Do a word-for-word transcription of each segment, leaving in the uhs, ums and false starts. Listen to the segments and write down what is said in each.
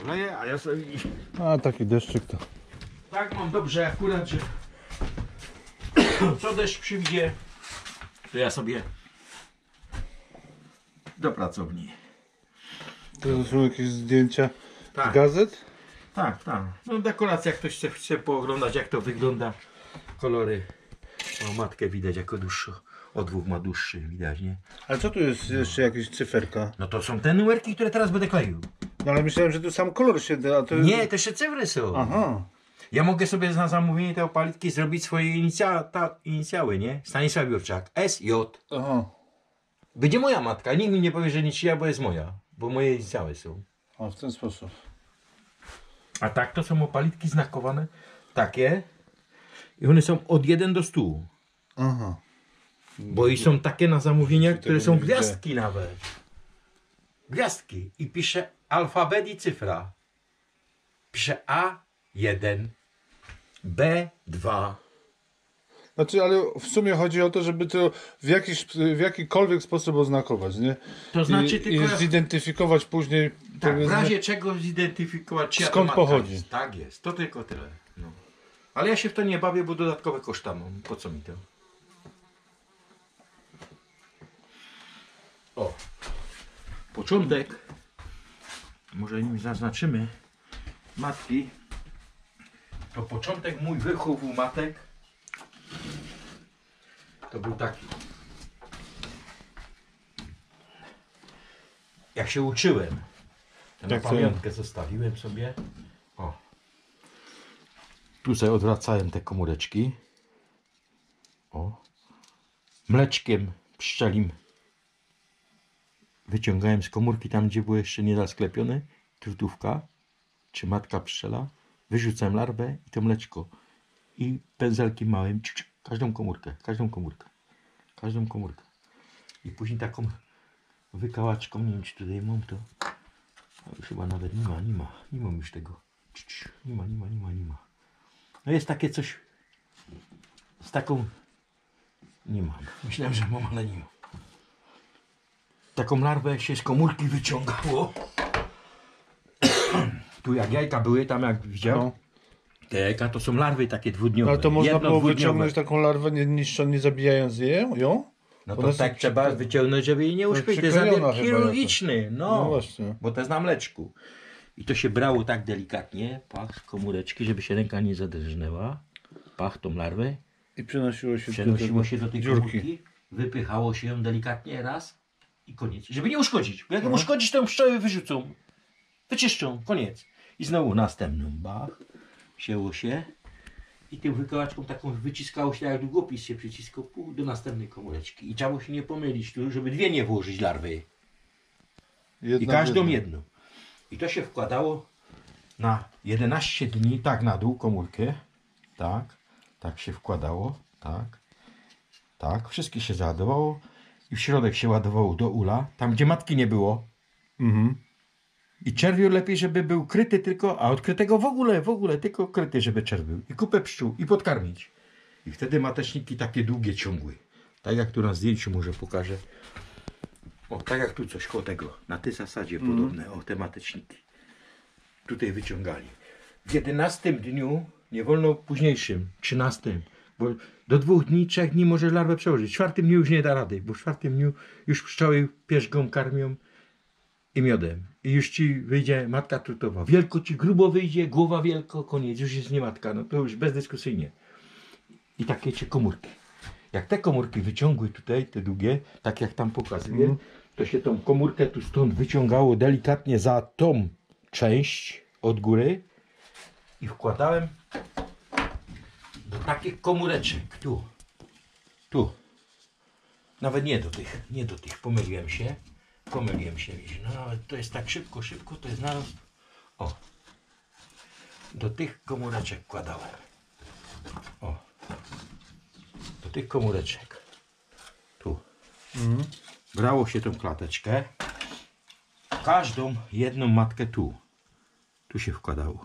leje, a ja sobie... A taki deszczyk to... Tak mam dobrze akurat, że co deszcz przyjdzie, to ja sobie do pracowni. To są jakieś zdjęcia Tak. z gazet? Tak, tak. No dekoracja, jak ktoś chce, chce pooglądać, jak to wygląda. Kolory. O, matkę widać jako dłuższą. O dwóch ma dłuższy, widać, nie? Ale co tu jest jeszcze jakaś cyferka? No to są te numerki, które teraz będę kleił. No ale myślałem, że tu sam kolor się da, a to... Nie, to jeszcze cyfry są. Aha. Ja mogę sobie na zamówienie tej opalitki zrobić swoje inicja, ta, inicjały, nie? Stanisław Jurczak. S J. Aha. Będzie moja matka. Nikt mi nie powie, że niczyja, bo jest moja. Bo moje inicjały są. O, w ten sposób. A tak to są opalitki znakowane. Takie. I one są od jeden do stu. Aha. Bo i są takie na zamówienia, Tego które są nie widzę. gwiazdki nawet. Gwiazdki. I pisze alfabet i cyfra. Pisze A jeden, B dwa. Znaczy, ale w sumie chodzi o to, żeby to w, jakiś, w jakikolwiek sposób oznakować, nie? To znaczy I, tylko... i zidentyfikować później... Tak, w powiedzmy, razie czego zidentyfikować, czyja to skąd matka pochodzi. jest. Tak jest, to tylko tyle. No. Ale ja się w to nie bawię, bo dodatkowe koszta mam. Po co mi to? O, początek, może nim zaznaczymy, matki, to początek mój wychowu matek, to był taki. Jak się uczyłem, to na Jak to pamiątkę zostawiłem sobie. O. Tu sobie odwracałem te komóreczki. O. Mleczkiem pszczelim wyciągałem z komórki tam, gdzie było jeszcze nie zasklepione, trutówka, czy matka pszczela. Wyrzucałem larwę i to mleczko. I pędzelkiem małym, ciu, ciu, każdą komórkę, każdą komórkę, każdą komórkę. I później taką wykałaczką, nie wiem czy tutaj mam to, a już chyba nawet nie ma, nie ma, nie mam już tego. Ciu, ciu, nie ma, nie ma, nie ma, nie ma. No jest takie coś z taką, nie mam. Myślałem, że mam, ale nie mam. Taką larwę się z komórki wyciągało. Tu jak jajka były, tam jak widział, No. te jajka to są larwy takie dwudniowe. Ale to można Jedno, było dwudniowe. wyciągnąć taką larwę, nie niszcząc, nie zabijając jej, ją? No Ona to jest tak przy- trzeba wyciągnąć, żeby jej nie uszkodzić. To jest przyklejona zabieg chyba chirurgiczny, no, No właśnie. bo to jest na mleczku. I to się brało tak delikatnie, pach, z komóreczki, żeby się ręka nie zadrżnęła. Pach, tą larwę. I przenosiło się, Przenosiło do, się do tej dziurki. komórki, wypychało się ją delikatnie raz i koniec. Żeby nie uszkodzić. Bo jak ją Mhm. uszkodzić, to ją pszczoły wyrzucą. Wyczyszczą, koniec. I znowu następną, bach, wzięło się i tym wykałaczką taką wyciskało się, tak jak długopis się przyciskał pół do następnej komóreczki. I trzeba się nie pomylić tu, żeby dwie nie włożyć larwy. Jedna I każdą jedna. jedną. I to się wkładało na jedenaście dni, tak na dół komórkę. Tak, tak się wkładało, tak, tak. Wszystkie się załadowało i w środek się ładowało do ula, tam gdzie matki nie było. Mhm. I czerwiu lepiej, żeby był kryty tylko, a odkrytego w ogóle, w ogóle tylko kryty, żeby czerw był. I kupę pszczół i podkarmić. I wtedy mateczniki takie długie ciągły. Tak jak tu na zdjęciu może pokażę. O, tak jak tu coś koło tego. Na tej zasadzie Mhm. podobne. O, te mateczniki. Tutaj wyciągali. W jedenastym dniu, nie wolno późniejszym, trzynastym, bo do dwóch dni, trzech dni może larwę przełożyć. W czwartym dniu już nie da rady, bo w czwartym dniu już pszczoły pierzgą karmią i miodem. I już ci wyjdzie matka trutowa. Wielko ci grubo wyjdzie, głowa wielko, koniec, już jest nie matka. No to już bezdyskusyjnie. I takie ci komórki. Jak te komórki wyciągły tutaj, te długie, tak jak tam pokazuję, Mhm. to się tą komórkę tu stąd wyciągało delikatnie za tą część od góry i wkładałem do takich komóreczek. Tu. Tu. Nawet nie do tych, nie do tych. Pomyliłem się. Pomyliłem się. No ale to jest tak szybko, szybko, to jest narost. O. Do tych komóreczek wkładałem. O. Do tych komóreczek. Tu. Mhm. Brało się tą klateczkę. Każdą jedną matkę tu. Tu się wkładało.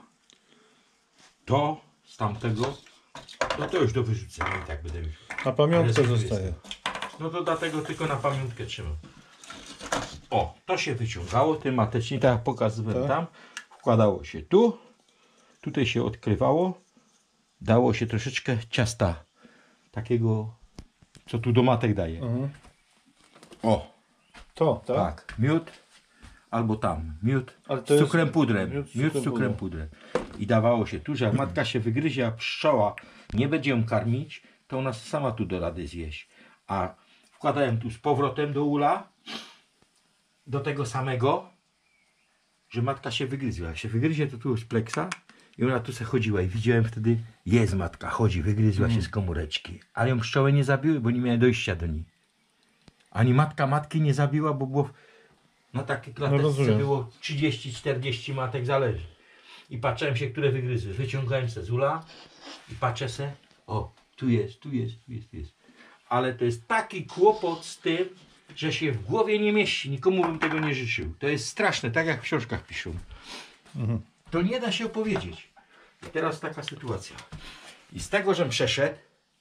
To z tamtego. No to już do wyrzucenia i tak będę miał. Na pamiątkę Ale zostaje. No to dlatego tylko na pamiątkę trzymam. O, to się wyciągało, tym matecznik, tak jak pokazywałem Tak. tam. wkładało się tu, tutaj się odkrywało, dało się troszeczkę ciasta, takiego, co tu do matek daje. Mhm. O, To, tak? tak, miód, albo tam, miód Ale z to jest cukrem pudrem, miód z miód z cukrem cukrem pudrem. I dawało się tu, że jak matka się wygryzie, a pszczoła nie będzie ją karmić, to ona sama tu do rady zjeść. A wkładałem tu z powrotem do ula, do tego samego, że matka się wygryzła. Jak się wygryzie, to tu z pleksa i ona tu se chodziła i widziałem wtedy, jest matka, chodzi, wygryzła się z komóreczki. Ale ją pszczoły nie zabiły, bo nie miałem dojścia do niej. Ani matka matki nie zabiła, bo było na takiej klateczce rozumiem. było trzydzieści czterdzieści matek, zależy. I patrzyłem się, które wygryzły. Wyciągałem se z ula i patrzę se, o, tu jest, tu jest, tu jest, tu jest. Ale to jest taki kłopot z tym, że się w głowie nie mieści. Nikomu bym tego nie życzył. To jest straszne, tak jak w książkach piszą. Mhm. To nie da się opowiedzieć. I teraz taka sytuacja. I z tego, żem przeszedł,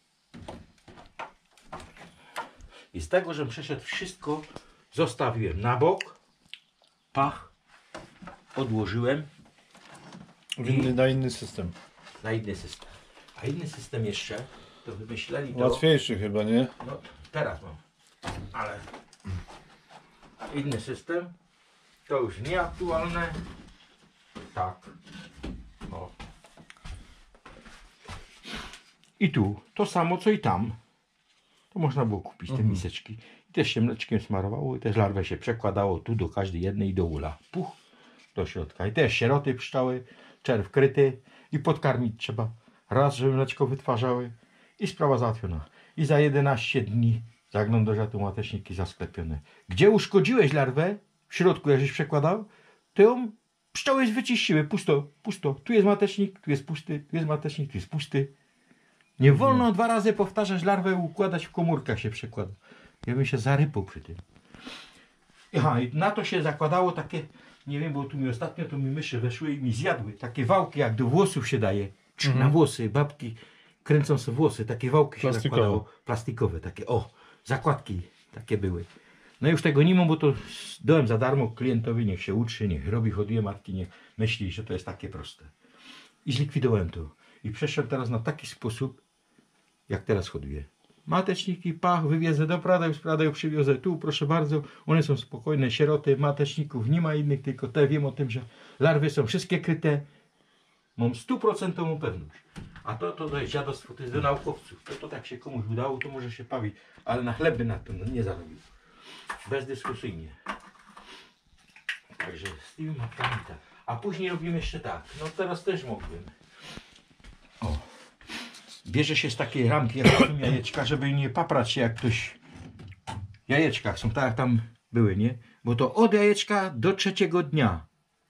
i z tego, żem przeszedł, wszystko zostawiłem na bok, pach, odłożyłem W inny, na inny system. na inny system. A inny system jeszcze, to wymyśleli to... Łatwiejszy chyba, nie? No, teraz mam. Ale inny system, to już nieaktualne. Tak. O. I tu to samo co i tam. To można było kupić te Mhm. miseczki. I też się mleczkiem smarowało i też larwę się przekładało tu do każdej jednej do ula. Puch do środka. I też sieroty pszczoły, czerw kryty i podkarmić trzeba. Raz, żeby mleczko wytwarzały i sprawa załatwiona. I za jedenaście dni zaglądasz do mateczniki zasklepione. Gdzie uszkodziłeś larwę w środku, jak żeś przekładał, to ją pszczoły wyczyściły. Pusto, pusto. Tu jest matecznik, tu jest pusty, tu jest matecznik, tu jest pusty. Nie wolno no. dwa razy powtarzać larwę, układać w komórkach się przekłada. Ja bym się zarypał przy tym. Aha, i na to się zakładało takie, nie wiem, bo tu mi ostatnio to mi myszy weszły i mi zjadły. Takie wałki, jak do włosów się daje. Mhm. Na włosy, babki kręcą sobie włosy. Takie wałki się Plastikowe. zakładało. Plastikowe, takie, o, zakładki takie były. No już tego nie mam, bo to dałem za darmo klientowi, niech się uczy, niech robi, hoduje matki, niech myśli, że to jest takie proste. I zlikwidowałem to. I przeszedłem teraz na taki sposób, jak teraz hoduję. Mateczniki, pach, wywiezę do Pradeł, z Pradeł przywiozę tu, proszę bardzo. One są spokojne, sieroty, mateczników, nie ma innych, tylko te wiem o tym, że larwy są wszystkie kryte. Mam stuprocentową pewność. A to, to, to jest dziadostwo, to jest do naukowców. To, to tak się komuś udało, to może się bawić. Ale na chleby na to no, nie zarobił. Bezdyskusyjnie. Także z tymi matkami tak. A później robimy jeszcze tak. No teraz też mógłbym. O. Bierze się z takiej ramki, jak są jajeczka, żeby nie paprać się jak ktoś... Jajeczka są tak jak tam były, nie? Bo to od jajeczka do trzeciego dnia.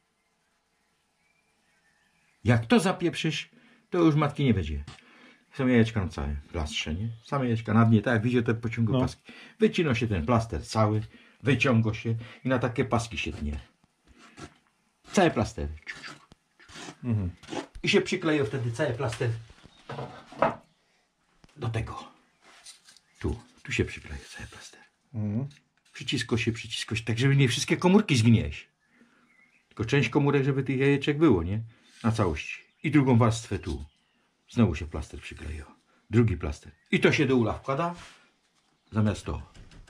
Jak to zapieprzysz, to już matki nie będzie. Są jajeczka na całym plastrze, nie? Same jajeczka na dnie, tak jak widzicie te pociągu No. paski. Wycina się ten plaster cały, wyciąga się i na takie paski się tnie. Cały plaster. Mhm. I się przykleją wtedy cały plaster do tego. Tu, tu się przykleja cały plaster. Mhm. Przycisko się, przycisko się, tak żeby nie wszystkie komórki zgnieść. Tylko część komórek, żeby tych jajeczek było, nie? Na całości. I drugą warstwę tu. Znowu się plaster przykleja. Drugi plaster. I to się do ula wkłada. Zamiast to.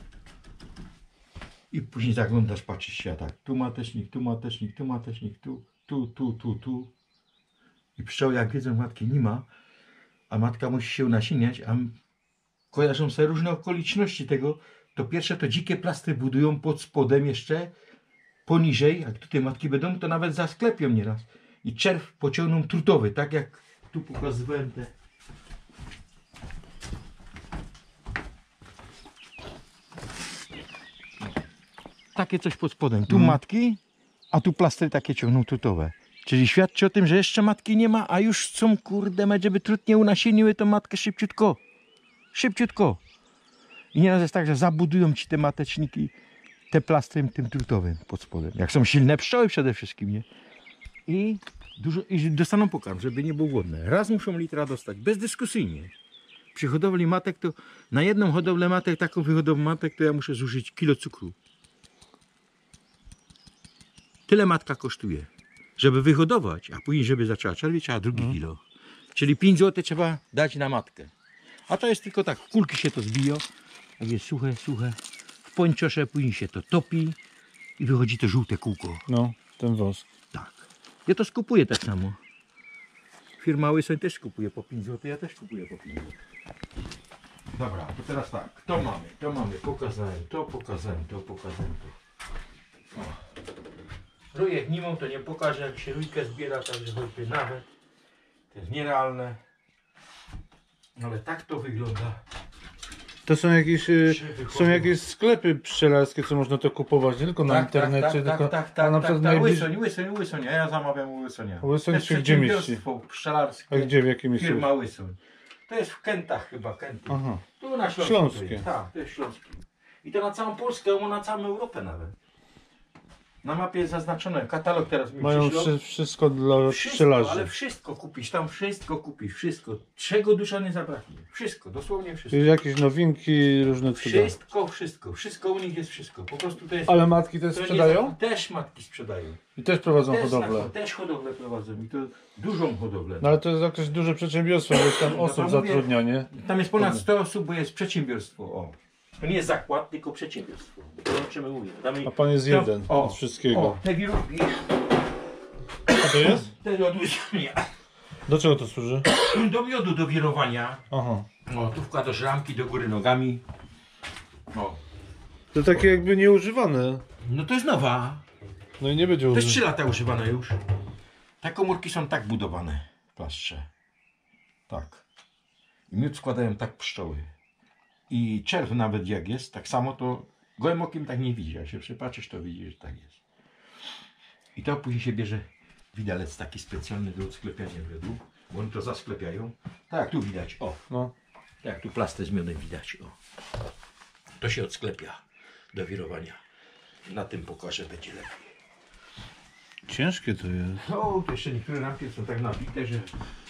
I później zaglądasz, patrzysz się, a tak. Tu matecznik, tu matecznik, tu matecznik, tu, tu, tu, tu, tu. I pszczoły jak wiedzą, matki nie ma, a matka musi się nasiniać, a kojarzą sobie różne okoliczności tego, to pierwsze to dzikie plastry budują pod spodem jeszcze, poniżej, jak tutaj matki będą, to nawet zasklepią nieraz. I czerw pociągną trutowy, tak jak tu pokazywałem te. Takie coś pod spodem. Tu Mhm. matki, a tu plastry takie ciągną trutowe. Czyli świadczy o tym, że jeszcze matki nie ma, a już są, kurde, żeby trud nie unasieniły tą matkę szybciutko. Szybciutko. I nieraz jest tak, że zabudują ci te mateczniki te plastrem tym trutowym pod spodem. Jak są silne pszczoły przede wszystkim, nie? I, dużo, i dostaną pokarm, żeby nie było głodne. Raz muszą litra dostać, bezdyskusyjnie. Przy hodowli matek to na jedną hodowlę matek, taką wyhodowlę matek, to ja muszę zużyć kilo cukru. Tyle matka kosztuje. żeby wyhodować, a później, żeby zaczęła czerwieć, trzeba drugi Mhm. kilo. Czyli pięć złotych trzeba dać na matkę. A to jest tylko tak, w kulki się to zbiją, jak jest suche, suche. W pończosze później się to topi i wychodzi to żółte kółko. No, ten wosk. Tak. Ja to skupuję tak samo. Firma Łysoń też kupuje po pięć złotych, ja też kupuję po pięć złotych. Dobra, to teraz tak, to mamy, to mamy, pokazałem to, pokazałem to, pokazałem to. O. Rujek nie mam, to nie pokażę, jak się rujkę zbiera, także choćby nawet. To jest nierealne. Ale tak to wygląda. To są jakieś, y, Czy wychodzą? są jakieś sklepy pszczelarskie, co można to kupować, nie tylko na internecie, tak, tylko tak, tak, a na tak, przykład tak, najbliżej. Łysoń, Łysoń, Łysoń, a ja zamawiam u Łysonia. Łysoń To jest się gdzie mieści? przedsiębiorstwo pszczelarskie. A gdzie, w jakim miejscu? Firma Łysoń. To jest w Kętach chyba, Kęty. Aha. Tu na Śląsku. Śląskie. To jest. Tak, to jest Śląskie. I to na całą Polskę, albo na całą Europę nawet. Na mapie jest zaznaczone, katalog teraz mi Mają przyślą. wszy, wszystko dla Wszystko, pszczelarzy. ale wszystko kupisz, tam wszystko kupisz, wszystko. Czego dusza nie zabraknie. Wszystko, dosłownie wszystko. Czyli jakieś nowinki, różne cuda. Wszystko, wszystko, wszystko u nich jest wszystko. Po prostu to jest... Ale matki też to nie sprzedają? za- Też matki sprzedają. I też prowadzą Też, hodowlę. na- też hodowlę prowadzą i to dużą hodowlę. No ale to jest jakieś duże przedsiębiorstwo, jest tam No to osób mówię- zatrudnia, nie? Tam jest ponad sto osób, bo jest przedsiębiorstwo. O. To nie jest zakład, tylko przedsiębiorstwo. To o czym my mówimy. Tam A pan jest to- jeden o, od wszystkiego. O, te wirówki, A to jest? te od łysonia. Do czego to służy? Do miodu, do wirowania. Aha. O, tu wkładasz ramki do góry nogami. O. To takie jakby nieużywane. No to jest nowa. No i nie będzie To jest używane. trzy lata używane już. Te komórki są tak budowane w plastrze. Tak. I miód składają tak pszczoły. I czerw nawet jak jest, tak samo to gołym okiem tak nie widzi. Jak się przypatrzysz, to widzisz, że tak jest. I to później się bierze widelec taki specjalny do odsklepiania miodu. Bo oni to zasklepiają. Tak jak tu widać, o. No. Tak jak tu plastę z miodem widać, o. To się odsklepia do wirowania. Na tym pokażę, będzie lepiej. Ciężkie to jest. No, to jeszcze niektóre ramki są tak nabite, że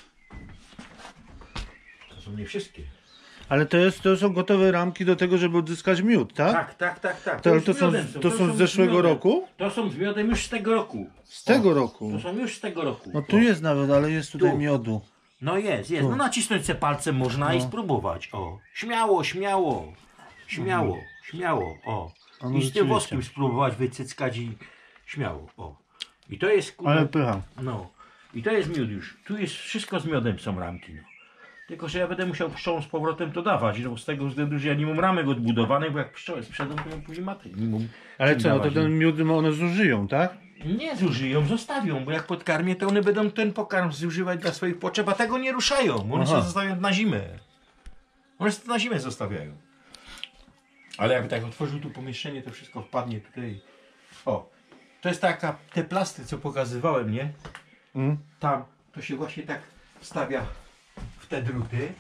to są nie wszystkie. Ale to, jest, to są gotowe ramki do tego, żeby odzyskać miód, tak? Tak, tak, tak, tak. To, ale już to z są, miodem to są z z zeszłego miodem. roku? To są z miodem już z tego roku. Z tego O, roku. To są już z tego roku. No tu O. jest nawet, ale jest tutaj Tu. miodu. No jest, jest. No nacisnąć se palcem można i No. spróbować. O. Śmiało, śmiało. Śmiało, śmiało. O. A no I z tym rzeczywiście. woskiem spróbować wycyckać i śmiało. O. I to jest kurde, Ale pycha. no. I to jest miód już. Tu jest wszystko z miodem są ramki. No. Tylko, że ja będę musiał pszczołom z powrotem to dawać, no, z tego względu, że ja nie mam ramek odbudowanych, bo jak pszczoły sprzedam, to ja później matę nie mam Ale czym co, no to dawać, ten miód one zużyją, tak? nie zużyją, zostawią, bo jak podkarmię, to one będą ten pokarm zużywać dla swoich potrzeb, a tego nie ruszają. One Aha. się zostawiają na zimę. One się na zimę zostawiają. Ale jakby tak otworzył tu pomieszczenie, to wszystko wpadnie tutaj. O, to jest taka, te plastry, co pokazywałem, nie? Mm. Tam, to się właśnie tak wstawia w te druty.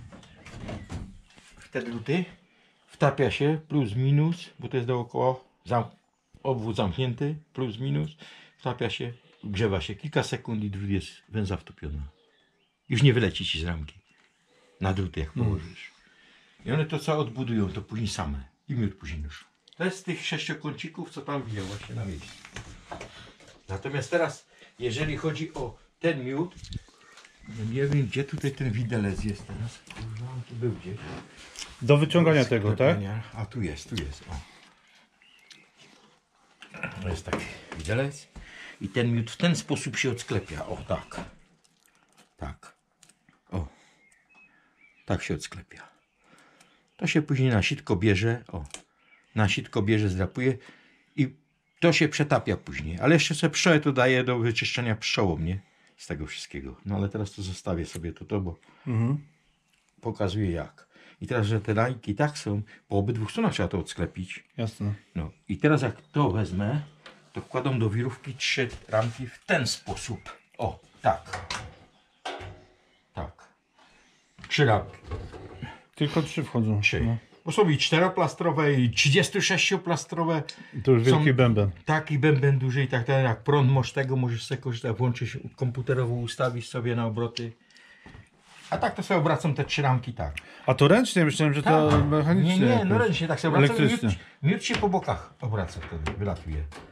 W te druty. Wtapia się plus minus, bo to jest dookoła zam obwód zamknięty, plus minus. Wtapia się, grzewa się kilka sekund i drut jest węza wtopiona. Już nie wyleci ci z ramki. Na druty jak położysz. I one to co odbudują, to później same. I miód później już. To jest z tych sześciokącików, co tam widział właśnie na miejscu. Natomiast teraz, jeżeli chodzi o ten miód, no nie wiem gdzie tutaj ten widelec jest teraz. Kurwa, on tu był gdzieś. Do wyciągania tego, tak? Sklepania. A tu jest, tu jest. O. To jest taki widelec. I ten miód w ten sposób się odsklepia. O tak. Tak. O. Tak się odsklepia. To się później na sitko bierze. O. Na sitko bierze, zdrapuje. I to się przetapia później. Ale jeszcze sobie pszczołę to daje do wyczyszczenia pszczołom, nie? Z tego wszystkiego. No ale teraz to zostawię sobie to, to bo Mhm. pokazuję jak. I teraz, że te rajki tak są, po obydwu stronach trzeba to odsklepić. Jasne. No i teraz jak to wezmę, to wkładam do wirówki trzy ramki w ten sposób. O, tak. Tak. Trzy ramki. Tylko trzy wchodzą. Trzy. No. Bo są i czteroplastrowe, i trzydziestosześcioplastrowe. To już wielki Są- bęben. Taki bęben duży i tak dalej. Jak prąd masz tego, możesz sobie korzystać, włączyć komputerowo, ustawić sobie na obroty. A tak to sobie obracam te trzy ramki tak. A to ręcznie? Myślałem, że to Tak. mechanicznie. Nie, nie, no jakoś. ręcznie tak sobie obraca. Elektrycznie. Miód, miód się po bokach obraca wtedy, wylatuje.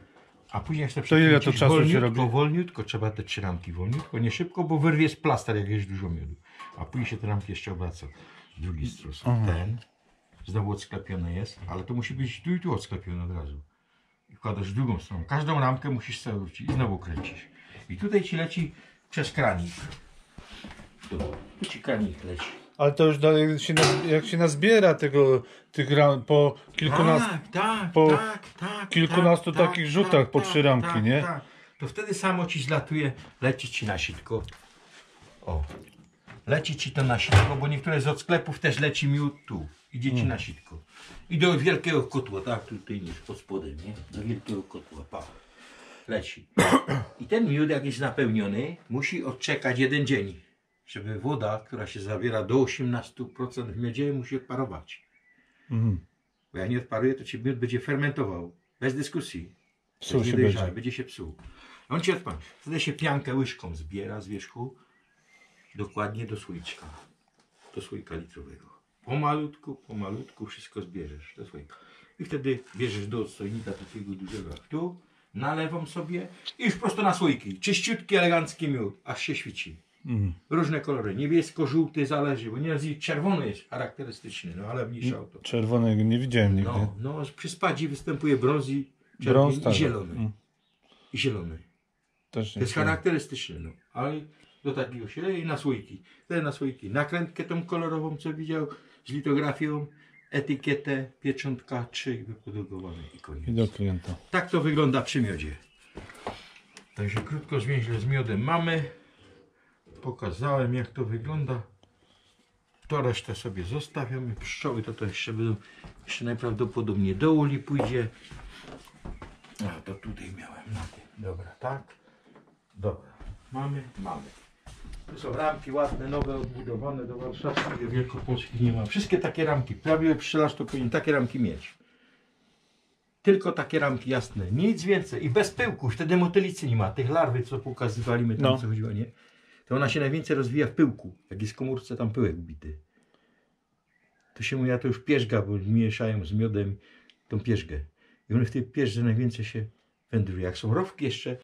A później jak sobie To ile to przekręcisz czasu się wolniutko, robi? wolniutko, trzeba te trzy ramki wolniutko, nie szybko, bo wyrwie z plaster, jak jest dużo miodu. A później się te ramki jeszcze obraca. Z drugiej strony. Ten znowu odsklepiony jest, ale to musi być tu i tu odsklepione od razu. I wkładasz w drugą stronę. Każdą ramkę musisz sobie wrócić i znowu kręcisz. I tutaj ci leci przez kranik. Tu, tu ci kranik leci. Ale to już dalej się naz- jak się nazbiera tego, tych ram, po kilkunastu, Tak, tak, po tak, tak, kilkunastu tak, takich tak, rzutach tak, po trzy ramki, tak, nie? Tak. To wtedy samo ci zlatuje, leci ci na sitko. O, leci ci to na sitko, bo niektóre z od sklepów też leci miód tu. Idzie ci na sitko. I do wielkiego kotła, tak, tutaj niż pod spodem, nie? Do wielkiego kotła, pa. Leci. I ten miód, jak jest napełniony, musi odczekać jeden dzień, żeby woda, która się zawiera do osiemnastu procent w miodzie, musi odparować. Mhm. Bo jak nie odparuje, to ci miód będzie fermentował. Bez dyskusji. Psuł Nie się dojrzały, będzie. będzie się psuł. On ci odparł. Wtedy się piankę łyżką zbiera z wierzchu dokładnie do słoiczka. Do słoika litrowego. Pomalutku, pomalutku wszystko zbierzesz do słoika. I wtedy bierzesz do odstojnika takiego dużego jak tu, nalewam sobie i już prosto na słoiki. Czyściutki, elegancki miód, aż się świeci. Mhm. Różne kolory, niebiesko-żółty zależy, bo nieraz i czerwony jest charakterystyczny, no ale mniejsza o to. Czerwonego nie widziałem nigdy. No, no, przy spadzi występuje brąz i, Brąz, czerwień tak. i zielony. Mm. I zielony. Też To nie jest wiem. charakterystyczne, no. Ale do takiego się leje na słoiki. Wtedy na słoiki nakrętkę tą kolorową, co widział, z litografią, etykietę, pieczątka, trzy wyprodukowane i koniec. I do klienta. Tak to wygląda przy miodzie. Także krótko zwięźle z miodem mamy. Pokazałem, jak to wygląda. To resztę sobie zostawiamy. Pszczoły to, to jeszcze będą, jeszcze najprawdopodobniej do uli pójdzie. A to tutaj miałem na tym. Dobra, tak. Dobra. Mamy, mamy. Tu są ramki ładne, nowe, odbudowane do warszawskich, wielkopolskich nie ma. Wszystkie takie ramki. Prawie pszczelarz to powinien takie ramki mieć. Tylko takie ramki jasne, nic więcej i bez pyłku, wtedy motylicy nie ma, tych larwy co pokazywali my tam No. co chodziło, nie? To ona się najwięcej rozwija w pyłku, jak jest w komórce tam pyłek wbity. To się mówi, ja to już pierzga, bo mieszają z miodem tą pierzgę. I one w tej pierzze najwięcej się wędruje. Jak są rowki jeszcze,